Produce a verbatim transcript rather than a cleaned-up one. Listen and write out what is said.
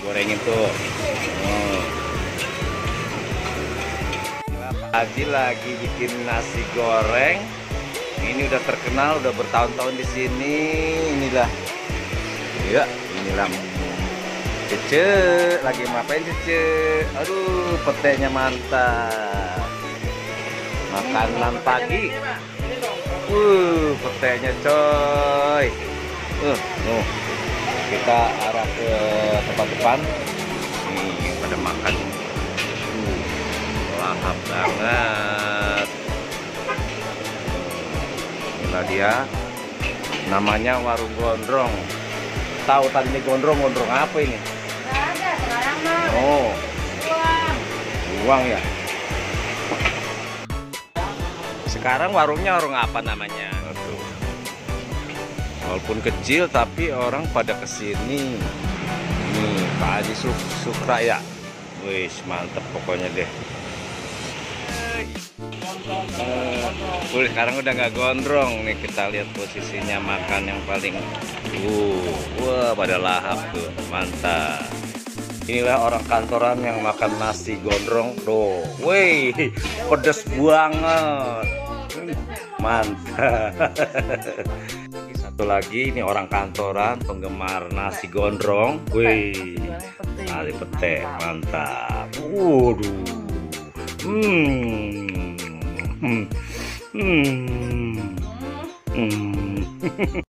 gorengin tuh. Oh. Haji lagi bikin nasi goreng. Ini udah terkenal, udah bertahun-tahun di sini. Inilah, ya, inilah Cece. Lagi ngapain Cece? Aduh, petenya mantap. Makanan pagi. Uh, petenya coy. Uh, uh. Kita arah ke tempat depan. Nih, pada makan. Uh, lahap banget. Inilah dia. Namanya Warung Gondrong. Tahu tadinya gondrong, gondrong apa ini? Nggak ada sekarang mah. Oh, Uang. uang ya. Sekarang warungnya warung apa namanya? Tuh. Walaupun kecil tapi orang pada kesini. Nih Pak Haji Sukra ya. Wih mantep pokoknya deh. Uh, sekarang udah nggak gondrong nih, kita lihat posisinya makan yang paling uh, wah pada lahap tuh, mantap. Inilah orang kantoran yang makan nasi gondrong tuh, wih pedes banget, mantap. Satu lagi ini orang kantoran penggemar nasi gondrong, wih kali pete, mantap. Waduh, hmm. Hmm. Hmm. Hmm.